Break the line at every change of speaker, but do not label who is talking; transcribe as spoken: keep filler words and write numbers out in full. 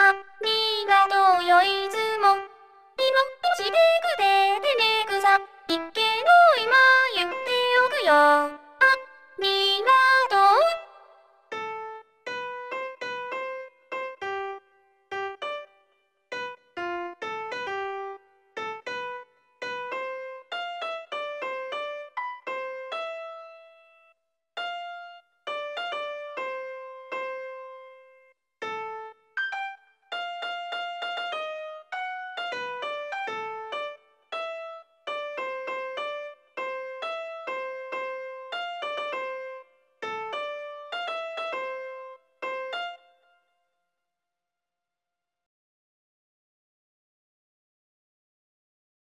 ありがとうよいつも。今してくれてねくさいけど今言っておくよ。